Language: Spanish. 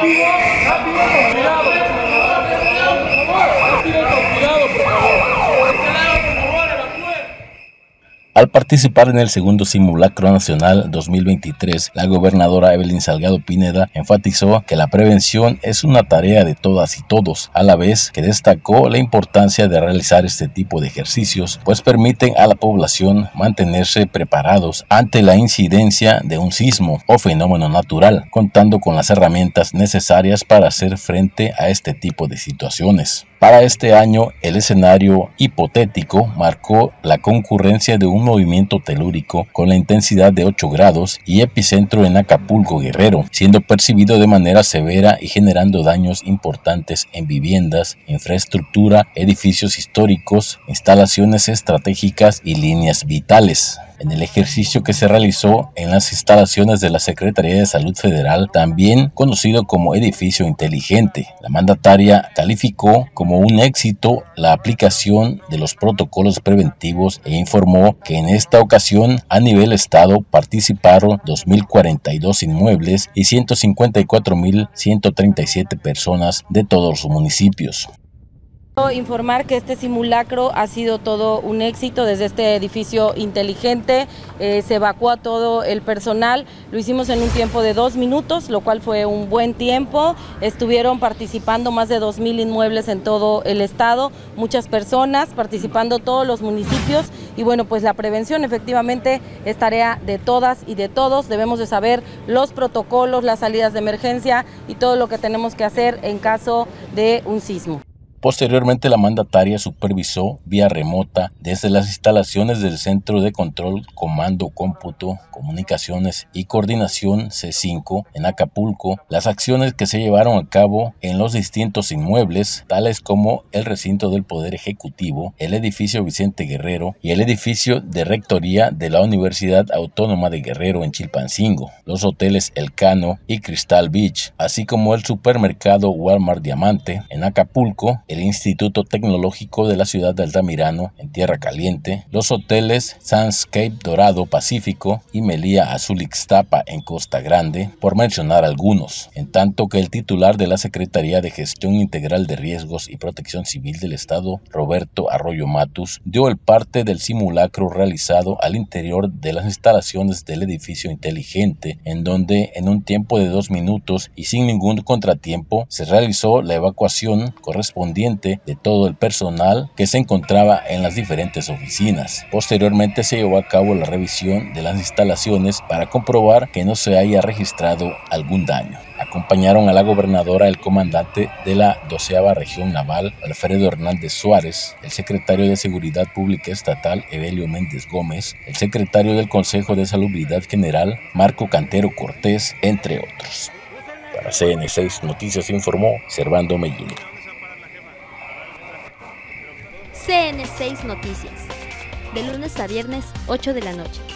Al participar en el segundo Simulacro Nacional 2023, la gobernadora Evelyn Salgado Pineda enfatizó que la prevención es una tarea de todas y todos, a la vez que destacó la importancia de realizar este tipo de ejercicios, pues permiten a la población mantenerse preparados ante la incidencia de un sismo o fenómeno natural, contando con las herramientas necesarias para hacer frente a este tipo de situaciones. Para este año, el escenario hipotético marcó la concurrencia de un movimiento telúrico con la intensidad de 8 grados y epicentro en Acapulco, Guerrero, siendo percibido de manera severa y generando daños importantes en viviendas, infraestructura, edificios históricos, instalaciones estratégicas y líneas vitales. En el ejercicio que se realizó en las instalaciones de la Secretaría de Salud Federal, también conocido como Edificio Inteligente, la mandataria calificó como un éxito la aplicación de los protocolos preventivos e informó que en esta ocasión a nivel estado participaron 2.042 inmuebles y 154.137 personas de todos los municipios. Informar que este simulacro ha sido todo un éxito desde este edificio inteligente, se evacuó a todo el personal, lo hicimos en un tiempo de 2 minutos, lo cual fue un buen tiempo, estuvieron participando más de 2.000 inmuebles en todo el estado, muchas personas participando todos los municipios y bueno, pues la prevención efectivamente es tarea de todas y de todos, debemos de saber los protocolos, las salidas de emergencia y todo lo que tenemos que hacer en caso de un sismo. Posteriormente, la mandataria supervisó vía remota desde las instalaciones del Centro de Control, Comando, Cómputo, Comunicaciones y Coordinación C5 en Acapulco las acciones que se llevaron a cabo en los distintos inmuebles, tales como el recinto del Poder Ejecutivo, el edificio Vicente Guerrero y el edificio de Rectoría de la Universidad Autónoma de Guerrero en Chilpancingo, los hoteles Elcano y Crystal Beach, así como el supermercado Walmart Diamante en Acapulco, el Instituto Tecnológico de la ciudad de Altamirano en Tierra Caliente, los hoteles Sunscape Dorado Pacífico y Meliá Azul Ixtapa en Costa Grande, por mencionar algunos, en tanto que el titular de la Secretaría de Gestión Integral de Riesgos y Protección Civil del Estado, Roberto Arroyo Matus, dio el parte del simulacro realizado al interior de las instalaciones del edificio inteligente, en donde en un tiempo de 2 minutos y sin ningún contratiempo se realizó la evacuación correspondiente de todo el personal que se encontraba en las diferentes oficinas. Posteriormente se llevó a cabo la revisión de las instalaciones para comprobar que no se haya registrado algún daño. Acompañaron a la gobernadora el comandante de la 12ª Región Naval, Alfredo Hernández Suárez, el secretario de Seguridad Pública Estatal, Evelio Méndez Gómez, el secretario del Consejo de Salubridad General, Marco Cantero Cortés, entre otros. Para CN6 Noticias informó Servando Mellín. CN6 Noticias, de lunes a viernes, 8 de la noche.